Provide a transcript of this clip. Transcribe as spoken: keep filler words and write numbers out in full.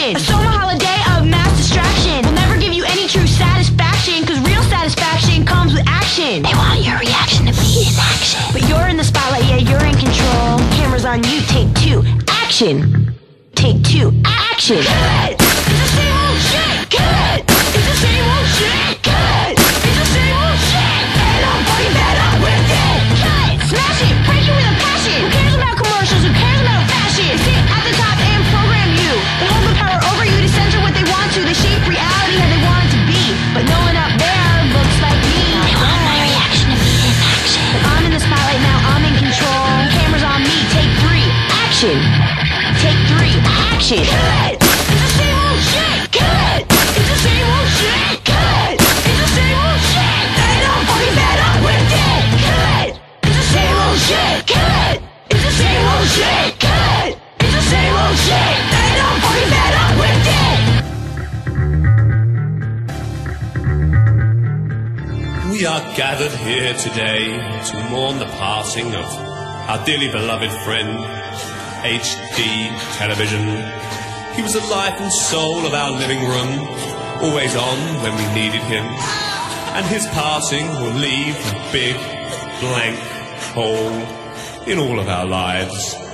action. A summer holiday of mass distraction will never give you any true satisfaction, cause real satisfaction comes with action. They want your reaction to be in action, but you're in the spotlight, yeah, you're in control. Cameras on you, take two, action. Take two, action. Cut! It's the same old shit. Cut! It's the same old shit. Cut! It's the same old shit. And I'm fucking fed up with it. Cut! Smash it, break it with a passion. Who cares about commercials? Who cares about fashion? They sit at the top and program you. They hold the power over you to censor what they want to. They shape reality how they want it to be. But no one up there looks like me. They want my reaction to be in action. But I'm in the spotlight now, I'm in control. Cameras on me, take three, action. Take three, action. Cut! It's the same old shit. Cut! It's the same old shit. Cut! It's the same old shit. And I'm fucking fed up with it. Cut! It's the same old shit. Cut! It's the same old shit. Cut! It's the same old shit. And I'm fucking fed up with it. We are gathered here today to mourn the passing of our dearly beloved friend, H D Television. He was the life and soul of our living room, always on when we needed him. And his passing will leave a big, blank hole in all of our lives.